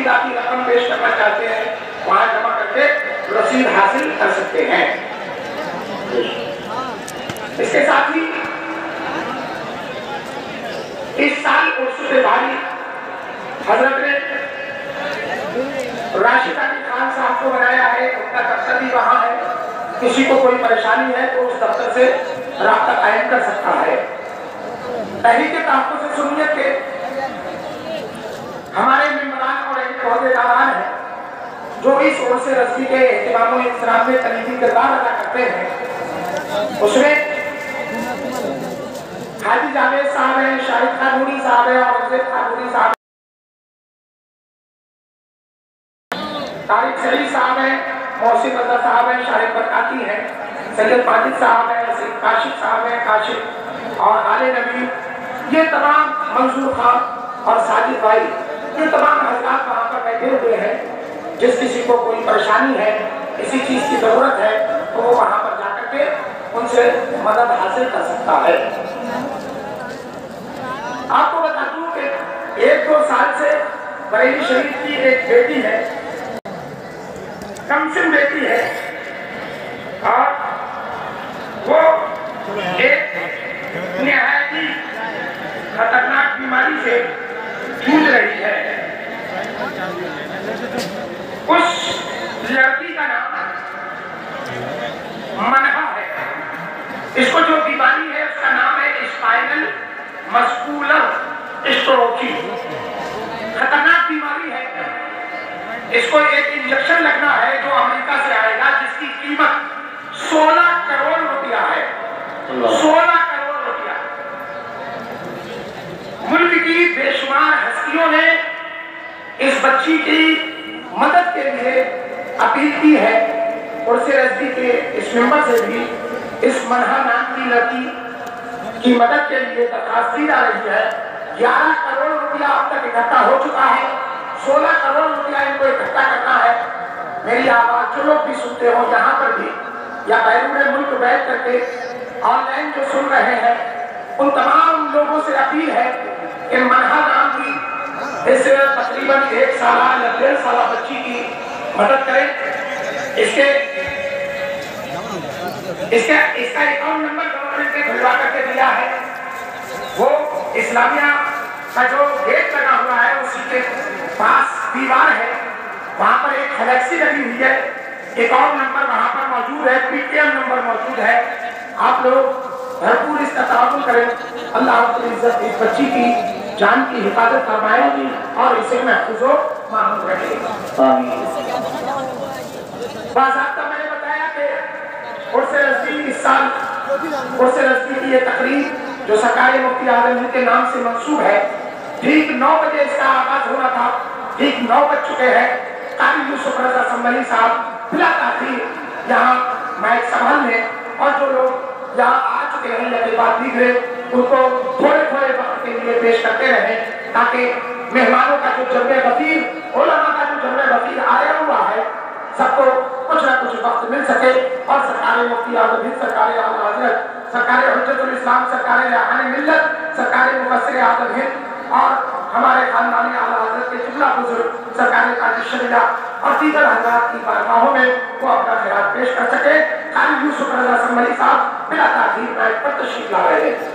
ذاتی رقم پیش کرنا چاہتے ہیں وہاں جمع کر کے رسید حاصل کر سکتے ہیں۔ اس کے ساتھ ہی اس سال عرصت باری حضرت نے راشد علی خان صاحب کو بنایا ہے، ان کا دفتر بھی وہاں ہے، کسی کو کوئی پریشانی ہے تو اس دفتر سے رابطہ قائم کر سکتا ہے۔ تحریک تحفظ سنیت کے ہمارے ممبران اور عہدیداران ہیں جو اس عرص رسمی کے اہتمام و احترام میں کلیدی کردار ادا کرتے ہیں۔ اس میں حاجی جاوید صاحب ہیں، شاہد خان نوری صاحب ہیں، اورنگزیب خان نوری صاحب ہیں، طارق سعید صاحب ہیں، محسن رضا صاحب ہیں، شاہد برکاتی ہیں، سید ماجد صاحب ہیں، سید کاشف صاحب ہیں، کاشف اور آل نبی، یہ تمام منظور خان اور ساجد بھائی، یہ تمام حضرات وہاں پر بیٹھے ہوئے ہیں۔ جس کسی کو کوئی پریشانی ہے، کسی چیز کی ضرورت ہے تو وہ وہاں پر جا کر کے ان سے مدد حاصل کر سکتا ہے۔ آپ کو بتا دوں کہ 1-2 سال سے بریلی شریف کی ایک بیٹی ہے، کمسن بیٹی ہے، اور وہ ایک نہایت ہی خطرناک بیماری سے جوجھ رہی ہے۔ اس لڑکی کا نام منہا ہے، اس کو جو بیماری ہے اس کا نام ہے اسپائنل مسکولر اسٹروفی، خطرناک بیماری ہے۔ اس کو ایک انجیکشن لگنا ہے جو امریکہ سے آئے گا، جس کی قیمت 16 کروڑ روپیہ ہے، 16 کروڑ روپیہ۔ ملک کی بے شمار ہستیوں نے اس بچی کی مدد کے لیے اپیل کی ہے۔ عرص رضوی کے اس ممبر سے بھی اس منہا نام کی لڑکی کی مدد کے لیے درخواست دی جا رہی ہے۔ 11 کروڑ روپیہ اب تک اکٹھا ہو چکا ہے، 16 کروڑ روپیہ ان کو اکٹھا کرنا ہے۔ میری آواز جو لوگ بھی سنتے ہو یہاں پر بھی یا بیرون ملک بیٹھ کر کے آن لائن جو سن رہے ہیں، ان تمام لوگوں سے اپیل ہے کہ منہا نام کی اس تقریباً 1 سالہ یا 1.5 سالہ بچی کی مدد کریں۔ اس کا اکاؤنٹ نمبر گورنمنٹ نے کھلوا کر کے دیا ہے، وہ اسلامیہ کا جو گیٹ لگا ہوا ہے اسی کے پاس دیوار ہے، وہاں پر ایک فلیکسی لگی ہوئی ہے، اکاؤنٹ نمبر وہاں پر موجود ہے، پی ٹی ایم نمبر موجود ہے۔ آپ لوگ بھرپور اس کا تعاون کریں، اللہ رب العزت اس بچی کی جان کی حفاظت فرمائے اور اسے محفوظ و معمول رکھے۔ باضابطہ میں نے بتایا کہ عرص رضوی اس سال عرص رضوی کی یہ تقریب جو سرکار مفتی اعظم ہند کے نام سے منسوب ہے، ٹھیک 9 بجے اس کا آغاز ہونا تھا، ٹھیک 9 بج چکے ہیں۔ قاری یوسف رضا سنبھلی صاحب بلا تاخیر یہاں مائک سنبھالنے، اور جو لوگ یہاں آ چکے ہیں یا بات دیکھ رہے ان کو تھوڑے وقت کے لیے پیش کرتے رہیں تاکہ مہمانوں کا جو جمع غفیر، علماء کا جو جمع غفیر آیا ہوا ہے، سب کو کچھ نہ کچھ وقت مل سکے اور سرکار مفتی اعظم ہند، سرکار اعلیٰ حضرت، سرکار حجت الاسلام، سرکار ریحان ملت، سرکار مفسر اعظم ہند اور ہمارے خاندانی اعلیٰ حضرت کے جملہ بزرگ سرکار قاضی شریعہ اور دیگر حضرات کی بارگاہوں میں وہ اپنا خیرات پیش کر سکے۔ قاری یوسف رضا سنبھلی صاحب بلا تاخیر مائک پر تشریف لا رہے ہیں۔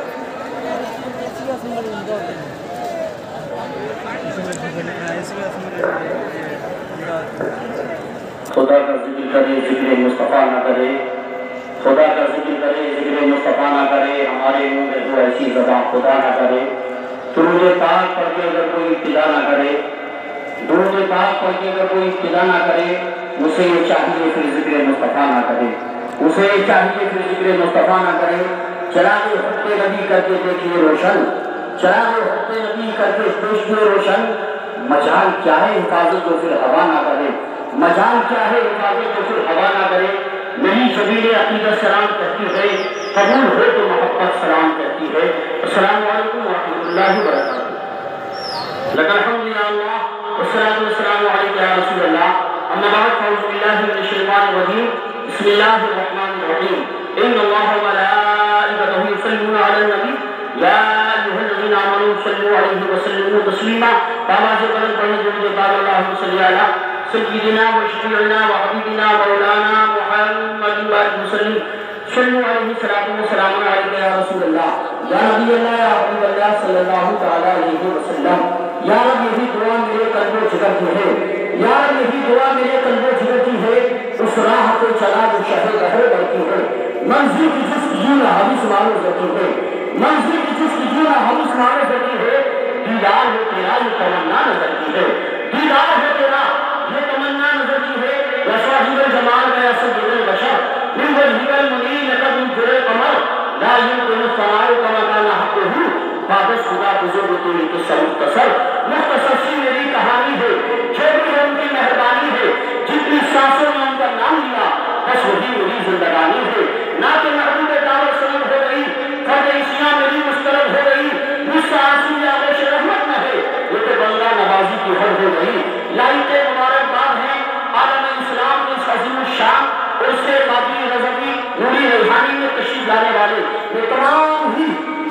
خدا کا ذکر کرے ذکر مصطفیٰ نہ کرے، خدا کا ذکر کرے ذکر مصطفیٰ نہ کرے، ہمارے منہ میں تو ایسی زبان خدا نہ کرے۔ درود پاک پڑھ کے اگر کوئی ابتدا نہ کرے، درود پاک پڑھ کے اگر کوئی ابتدا نہ کرے، اسے یہ چاہیے پھر ذکر مصطفیٰ نہ کرے، اسے یہ چاہیے پھر ذکر مصطفیٰ نہ کرے۔ چراغ حب نبی کر کے دیکھیے روشن، چراغ حب نبی کر کے دیکھیے روشن، مجال کیا ہے حفاظت تو پھر ہوا نہ کرے، مجال کیا ہے حفاظت تو پھر ہوا نہ کرے۔ نہیں سبیل عقیدت سلام کہتی ہے، قبول ہو تو محبت سلام کہتی ہے۔ السلام علیکم ورحمۃ اللہ وبرکاتہ۔ لک الحمد یا اللہ والصلاۃ والسلام علیک یا رسول اللہ، اما بعد فاعوذ باللہ من الشیطان الرجیم، بسم اللہ الرحمن الرحیم۔ ان اللہ وملائکتہ یصلون علی النبی یا ایھا الذین آمنوا آمنوا صلوا علیہ وسلموا تسلیما. آواز بلند پڑھنے جو مجھے بعد اللہم صلی علی سیدنا و شفیعنا و حبیبنا مولانا محمد وسلم. صلوا علیہ الصلاۃ والسلام علیک یا رسول اللہ یا نبی اللہ یا حبیب اللہ صلی اللہ تعالی علیہ وسلم. یا رب یہی دعا میرے قلب و جگر کی ہے, یا رب یہی دعا میرے قلب و جگر کی ہے, اس راہ پہ چلا جو شہ بہر بڑھتی ہے. منزل کی جستجو نہ حدیث معروف ہوتی ہے, منزل کی جستجو نہ حدیث معروف ہوتی ہے. دیدار ہو تیرا یہ تمنا نظر کی ہے, دیدار ہو تیرا یہ تمنا نظر کی ہے. یا صاحب الجمال میں سید البشر من وجهك المنیر لقد انجر القمر لا يمكن الثناء كما كان حقه بعد الصدا بزرگ القصہ مختصر. مختصر سی میری کہانی ہے, جو بھی ان کی مہربانی ہے, جتنی سانسوں میں ان کا نام لیا بس وہی میری زندگانی ہے. نہ کہ محبوب دعوت سلم ہو گئی, فرد عشیاں میری مسترد ہو گئی, مجھ سے آنسو یا آغوش رحمت نہ ہے, یہ تو بندہ نوازی کی حد ہو گئی. لائق مبارکباد ہیں عالم اسلام کے اس عظیم الشان اور اس سے قابل رضوی نوری ریحانی میں تشریف لانے والے یہ تمام ہی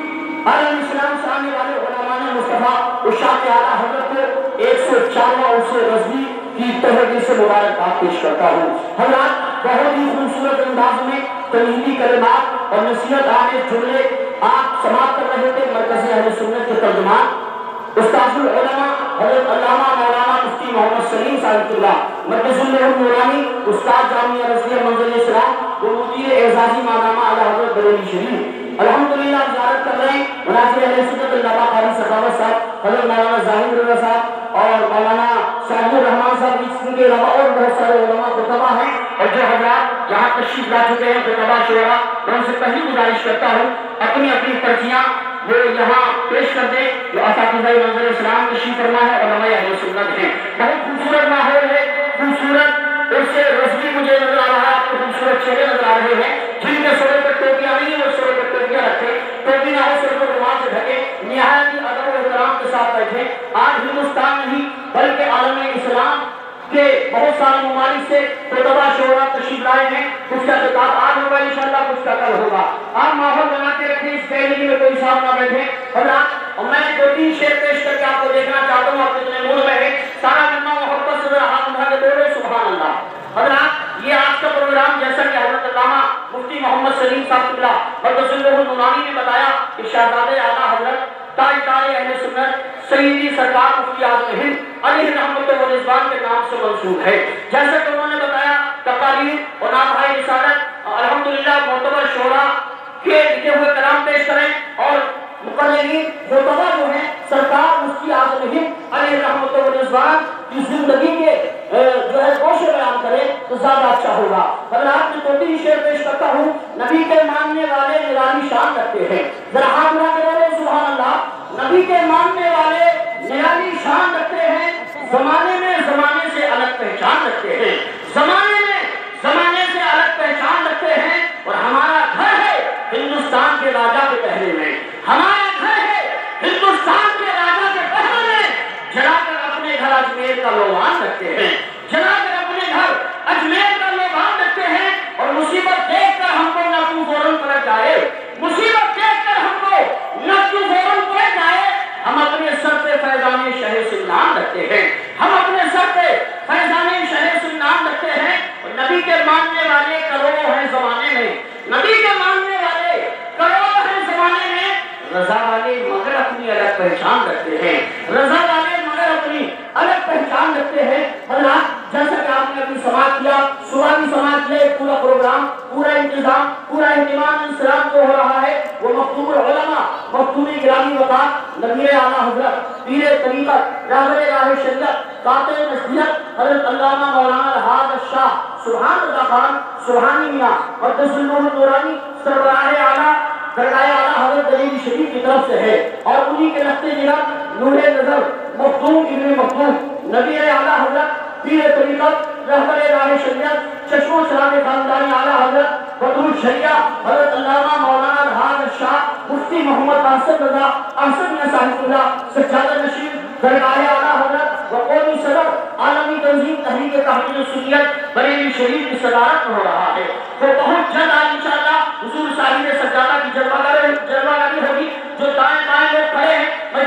عالم اسلام سے آنے والے علماء مصطفیٰ ارشاد اعلیٰ حضرت کو 104واں عرس رضوی کی تہہ دل سے مبارکباد پیش کرتا ہوں. حضرات بہت ہی خوبصورت انداز میں تنہیدی کلمات اور نصیحت آمیز جملے آپ سماعت کر رہے تھے. مرکز اہل سنت کے ترجمان استاذ العلماء حضرت علامہ مولانا مفتی محمد سلیم صاحب اللہ, مرکز النورانی استاد جامعہ رضویہ منزل اسلام و مدیر اعزازی ماہنامہ اعلیٰ حضرت بریلی شریف. الحمدللہ زیارت کر رہے ہیں مناظر اہل سنت علامہ قاری سخاوت صاحب, حضرت مولانا ظاہر رضا صاحب اور مولانا صاحب الرحمان صاحب, جس کے علاوہ اور بہت سارے علماء خطبہ ہیں. اور جو حضرات یہاں تشریف لا چکے ہیں خطبہ شعراء, میں ان سے پہلی گزارش کرتا ہوں اپنی اپنی پرچیاں وہ یہاں پیش کر دیں جو اساتذہ منظر اسلام تشریف فرما ہے, علماء اہل سنت ہیں. بہت خوبصورت ماحول ہے, خوبصورت عرس رضوی مجھے نظر آ رہا ہے, آپ کو خوبصورت چہرے نظر آ رہے ہیں جن کے سروں پر ٹوپیاں نہیں ہیں, وہ سروں پر ٹوپیاں رکھیں, ٹوپی نہ ہو سر کو رومال سے ڈھکے, نہایت ہی ادب و احترام کے ساتھ بیٹھے. آج ہندوستان نہیں بلکہ عالم اسلام کے بہت سارے ممالک سے خطبہ شعراء تشریف لائے ہیں. کچھ کا خطاب آج ہوگا انشاءاللہ, کچھ کا کل ہوگا. آپ ماحول بناتے رکھیں, اس گیلری میں کوئی صاحب نہ بیٹھے. اور میں 2-3 شعر پیش کر کے آپ کو دیکھنا چاہتا ہوں آپ کتنے موڈ میں ہے. سارا جمعہ محبت سے ذرا ہاتھ اٹھا کے بولے سبحان اللہ. حضرات یہ آج کا پروگرام جیسا کہ حضرت علامہ مفتی محمد سلیم صاحب اللہ مرکز النورانی نے بتایا کہ شہزادہ اعلیٰ حضرت تاجدار اہل سنت سیدی سرکار مفتی اعظم ہند علیہ رحمت و رضوان کے نام سے منسوب ہے. جیسا کہ انہوں نے بتایا تقاریر اور نامہ رسالت الحمدللہ معتبر شعراء کے لکھے ہوئے کلام پیش کریں اور مقررین خطبہ جو ہیں سرکار مفتی اعظم ہند علیہ رحمت و رضوان کی زندگی کے جو ہے گوشے بیان کرے تو زیادہ اچھا ہوگا. اگر آپ نے 2-3 شعر پیش کرتا ہوں. نبی کے ماننے والے نرالی شان رکھتے ہیں, ذرا ہاتھ اٹھا کے بولے سبحان اللہ. نبی کے ماننے والے نرالی شان رکھتے ہیں, زمانے میں زمانے سے الگ پہچان رکھتے ہیں, زمانے میں زمانے سے الگ پہچان رکھتے ہیں. اور ہمارا گھر ہے ہندوستان کے راجا کے پہرے میں, ہمارا گھر ہے ہندوستان کے راجا کے پہرے میں. جلا کر اپنے گھر اجمیر کا لوبان رکھتے ہیں, جلا کر اپنے گھر اجمیر کا لوبان رکھتے ہیں. اور مصیبت دیکھ کر ہم کو نہ تو فوراً پلٹ جائے, مصیبت دیکھ کر ہم کو نہ تو فوراً پلٹ جائے. ہم اپنے سر پہ فیضان شہ سلطان رکھتے ہیں, ہم اپنے سر پہ فیضان شہ سلطان رکھتے ہیں. اور نبی کے ماننے والے کروڑوں ہیں زمانے میں, نبی کے ماننے والے کروڑوں ہیں زمانے میں. رضا والے مگر اپنی الگ پہچان رکھتے ہیں, رضا والے مگر اپنی الگ پہچان رکھتے ہیں. حضرات جیسا کہ آپ نے ابھی سماعت کیا, صبح بھی سماعت کیا, پورا پروگرام, پورا انتظام, پورا اہتمام انسلام جو ہو رہا ہے وہ مختوم العلماء, مختوم گرامی وقات نبی اعلیٰ حضرت پیر طریقت راہبر راہ شریعت قاطع نصیحت حضرت علامہ مولانا الحاج الشاہ سبحان اللہ خان سبحانی میاں مرکز النورانی سربراہ اعلیٰ درگاہ اعلیٰ حضرت بریلی شریف کی طرف سے ہے. اور انہی کے نقطۂ نظر نور نظر مختوم ابن مختوم نبی اعلیٰ حضرت پیر طریقت رہبر راہ شریعت چشم و چراغ خاندانی اعلیٰ حضرت بدر الشریعہ حضرت علامہ مولانا الحاج الشاہ مفتی محمد احسن رضا احسن میاں صاحب اللہ سجادہ نشین درگاہ اعلیٰ حضرت و قومی صدر عالمی تنظیم تحریک تحقیق السنیت بریلی شریف کی صدارت میں ہو رہا ہے. وہ بہت جلد آج انشاءاللہ حضور صاحب سجادہ کی جلوہ گری ہوگی. جو دائیں بائیں لوگ کھڑے ہیں میں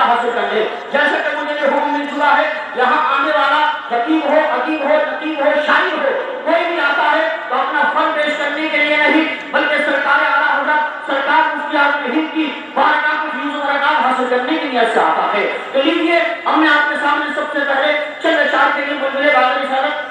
حاصل کر لے. جیسا کہ مجھے یہ حکم مل چکا ہے یہاں آنے والا خطیب ہو، ادیب ہو، نقیب ہو، شاعر ہو، کوئی بھی آتا ہے تو اپنا فن پیش کرنے کے لیے نہیں بلکہ سرکار اعلیٰ حضرت سرکار مفتی اعظم ہند کی بارگاہ کو فیض و برکات حاصل کرنے کے لیے سے آتا ہے. تو لیجیے ہم نے آپ کے سامنے سب سے پہلے چند اشعار کے لیے بلبلے بادل رسالت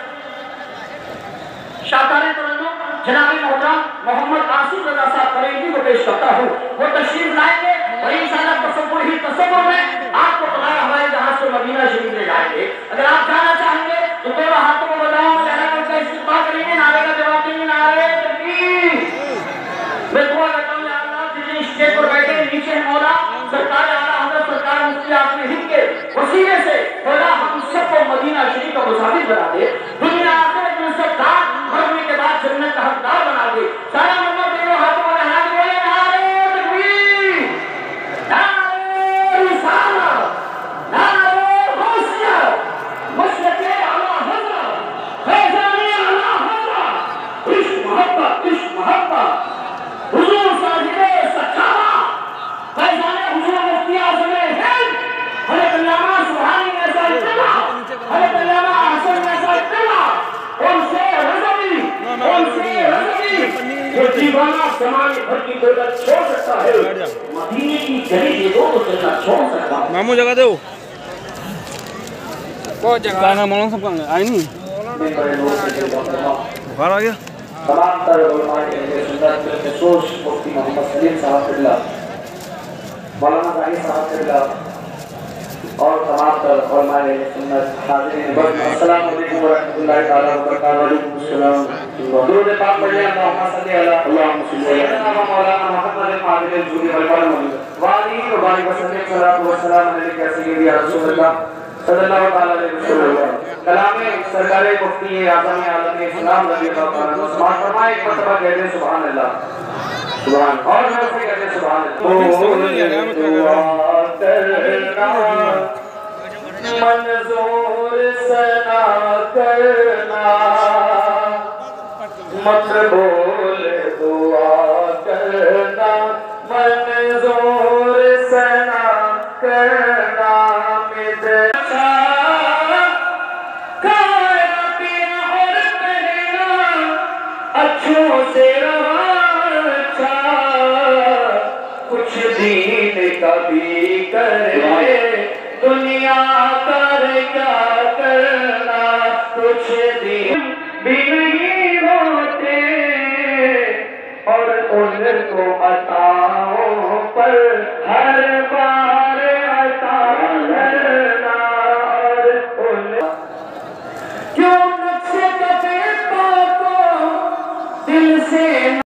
شاہکار ترنم جناب محترم محمد آصف رضا صاحب فریدی کو پیش کرتا ہوں. وہ تشریف لائیں گے اور انشاءاللہ تصور میں آپ کو بتایا ہمارے جہاز کو مدینہ شریف لے جائیں گے. اگر آپ جانا چاہیں گے تو دونوں ہاتھوں کو بتاؤ ان کا استقبال کریں گے، نعرے کا جواب دیں گے، نعرے تکبیر. میں دعا کرتا ہوں یا اللہ جتنے اسٹیج پر بیٹھے نیچے ہیں مولا سرکار اعلیٰ حضرت سرکار مفتی اعظم ہند کے وسیلے سے مولا ہم سب کو مدینہ شریف کا مسافر بنا دے، دنیا آخرت میں سب دار مرنے کے بعد جنت کا حقدار بنا دے. سارا نمبر دونوں ہاتھوں کو لہرا کے بولے نعرے تکبیر، نعرے رسالت، نعرے غوثیہ، مشرق اعلیٰ حضرت، فیضان اعلیٰ حضرت، عشق محبت، عشق محبت، حضور صاحب سچارہ، فیضان حضور مفتی اعظم ہند، حضرت علامہ سبحانی ایسا اطلاع، حضرت علامہ حسن ایسا اطلاع، ان سے رضوی، ان سے رضوی، جو دیوانہ زمانے بھر کی دولت چھوڑ سکتا ہے مدینے کی گلی دے دو تو جنت چھوڑ سکتا ہے. مامو جگہ دو بہت جگہ گانا مولانا صاحب کا آئی نہیں بخار آ گیا. تمام تر علماء اہل سنت بالخصوص مفتی محمد سلیم صاحب قبلہ، مولانا ظاہر صاحب قبلہ اور تمام تر علماء اہل سنت حاضرین بزم، السلام علیکم ورحمۃ اللہ تعالیٰ وبرکاتہ. وعلیکم السلام. درود پاک پڑھیں اللہم صلی علی اللہم صلی علی مولانا محمد الفاضل الجودی والکرم وعلیہ وبارک وسلم. صلاۃ والسلام علیک یا سیدی یا رسول اللہ صلی اللہ تعالیٰ علیہ وسلم. کلام سرکار مفتی اعظم عالم اسلام رضی اللہ تعالیٰ عنہ سماعت فرمائے. ایک مرتبہ کہتے ہیں سبحان اللہ، سبحان، اور میں اسے کہتے ہیں سبحان اللہ. دعا کرنا منظور سنا کرنا مقبول دعا کرنا منظور سنا کرنا اچھوں سے رہا کچھ دین کا بھی کرے دنیا کر کیا کرنا، کچھ دین بھی نہیں ہوتے اور ان کو عطاؤں پر ہر بار عطا کرنا. اور ان کیوں نقشے کفے کو دل سے